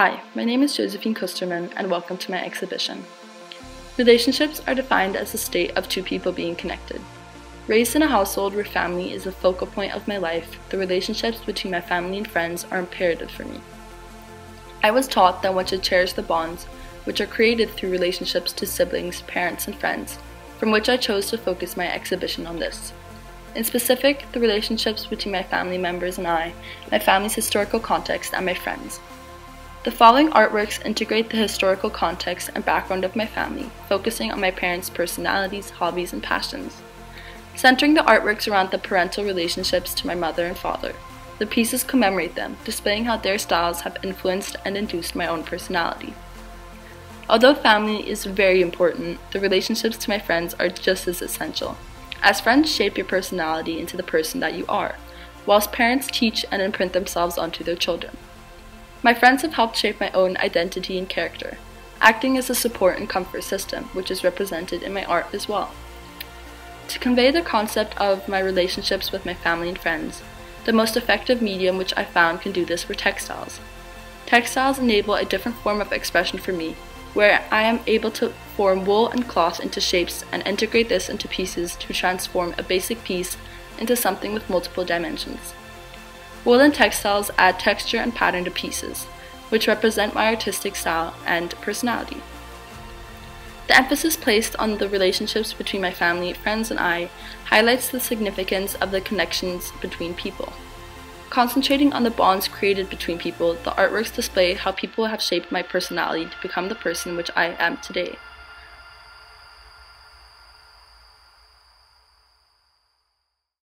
Hi, my name is Josephine and welcome to my exhibition. Relationships are defined as the state of two people being connected. Raised in a household where family is the focal point of my life, the relationships between my family and friends are imperative for me. I was taught that one should cherish the bonds which are created through relationships to siblings, parents, and friends, from which I chose to focus my exhibition on this. In specific, the relationships between my family members and I, my family's historical context, and my friends. The following artworks integrate the historical context and background of my family, focusing on my parents' personalities, hobbies, and passions. Centering the artworks around the parental relationships to my mother and father, the pieces commemorate them, displaying how their styles have influenced and induced my own personality. Although family is very important, the relationships to my friends are just as essential, as friends shape your personality into the person that you are, whilst parents teach and imprint themselves onto their children. My friends have helped shape my own identity and character, acting as a support and comfort system, which is represented in my art as well. To convey the concept of my relationships with my family and friends, the most effective medium which I found can do this were textiles. Textiles enable a different form of expression for me, where I am able to form wool and cloth into shapes and integrate this into pieces to transform a basic piece into something with multiple dimensions. Wool and textiles add texture and pattern to pieces, which represent my artistic style and personality. The emphasis placed on the relationships between my family, friends, and I highlights the significance of the connections between people. Concentrating on the bonds created between people, the artworks display how people have shaped my personality to become the person which I am today.